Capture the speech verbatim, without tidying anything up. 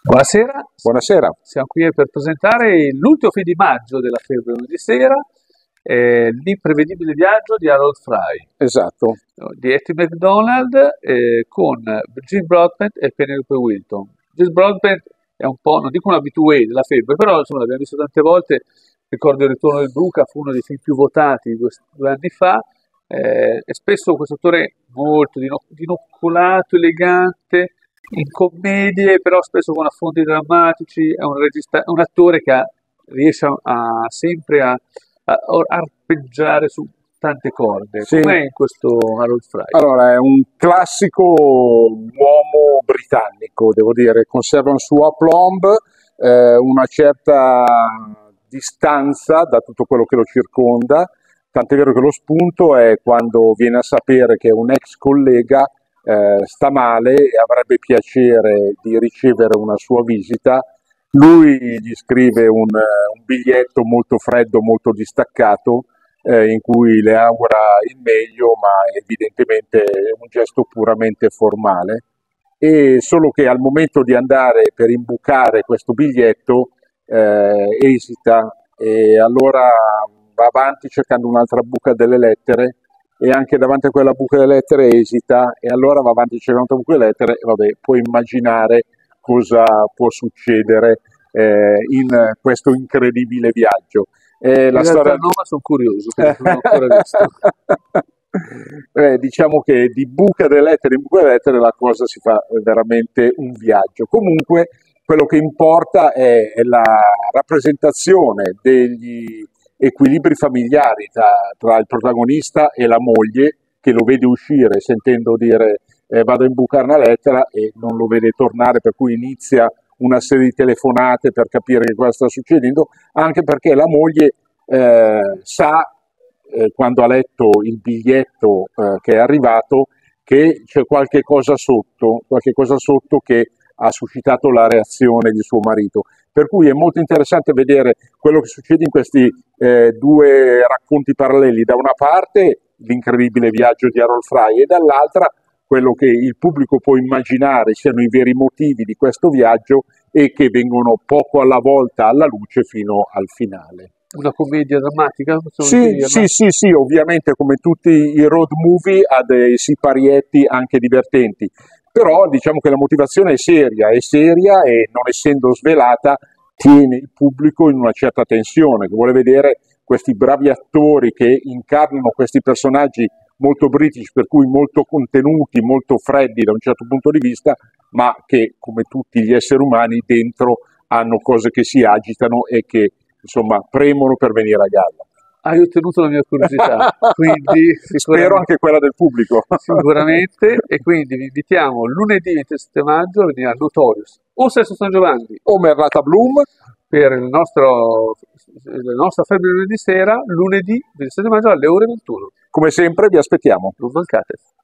Buonasera, Buonasera. siamo qui per presentare l'ultimo film di maggio della Febbre lunedì sera, eh, L'imprevedibile viaggio di Harold Fry, Esatto. di Hattie McDonald, eh, con Jim Broadbent e Penelope Wilton. Jim Broadbent è un po', non dico un habitué della Febbre, però insomma l'abbiamo visto tante volte. Ricordo Il ritorno del Bruca, fu uno dei film più votati due, due anni fa. Eh, è spesso questo attore molto dino- dinoccolato, elegante, in commedie, però spesso con affondi drammatici. È un, regista- un attore che ha- riesce a, a- sempre a, a arpeggiare su tante corde. Sì. Com'è in questo Harold Fry? Allora, è un classico uomo britannico, devo dire, conserva un suo aplomb, eh, una certa distanza da tutto quello che lo circonda, tant'è vero che lo spunto è quando viene a sapere che un ex collega eh, sta male e avrebbe piacere di ricevere una sua visita. Lui gli scrive un, un biglietto molto freddo, molto distaccato, eh, in cui le augura il meglio, ma evidentemente è un gesto puramente formale. E solo che al momento di andare per imbucare questo biglietto eh, esita e allora va avanti cercando un'altra buca delle lettere e anche davanti a quella buca delle lettere esita e allora va avanti cercando un'altra buca delle lettere e vabbè, puoi immaginare cosa può succedere eh, in questo incredibile viaggio. Eh, la In storia... realtà no, ma sono curioso, perché non l'ho ancora visto. Eh, diciamo che di buca delle lettere in buca delle lettere la cosa si fa veramente un viaggio. Comunque quello che importa è, è la rappresentazione degli equilibri familiari tra, tra il protagonista e la moglie, che lo vede uscire sentendo dire eh, vado a imbucare una lettera e non lo vede tornare, per cui inizia una serie di telefonate per capire che cosa sta succedendo, anche perché la moglie eh, sa eh, quando ha letto il biglietto eh, che è arrivato che c'è qualche cosa sotto, qualche cosa sotto che ha suscitato la reazione di suo marito. Per cui è molto interessante vedere quello che succede in questi eh, due racconti paralleli. Da una parte l'incredibile viaggio di Harold Fry e dall'altra quello che il pubblico può immaginare siano i veri motivi di questo viaggio e che vengono poco alla volta alla luce fino al finale. Una commedia drammatica? Sì, sì, sì, sì, ovviamente come tutti i road movie ha dei siparietti anche divertenti, però diciamo che la motivazione è seria, è seria e non essendo svelata tiene il pubblico in una certa tensione, che vuole vedere questi bravi attori che incarnano questi personaggi molto british, per cui molto contenuti, molto freddi da un certo punto di vista, ma che come tutti gli esseri umani dentro hanno cose che si agitano e che insomma premono per venire a galla. Hai ottenuto la mia curiosità, quindi spero anche quella del pubblico. Sicuramente, e quindi vi invitiamo lunedì ventisette maggio a venire a Notorious o Sesto San Giovanni o Merlata Bloom per il nostro, la nostra Febbre lunedì sera, lunedì ventisette maggio alle ore ventuno. Come sempre vi aspettiamo. Non mancate.